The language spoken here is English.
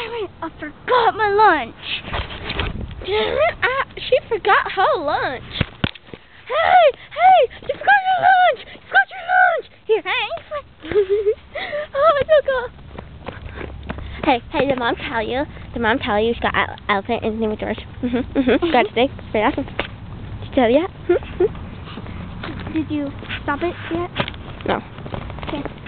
Damn it, I forgot my lunch. Damn it, she forgot her lunch. Hey, you forgot your lunch. You forgot your lunch. Here, thanks. Oh, it's okay. Hey, did mom tell you? Did mom tell you she's got an elephant and his name is George? Got it today. Very awesome. Did she tell you yet? Did you stop it yet? No. Okay.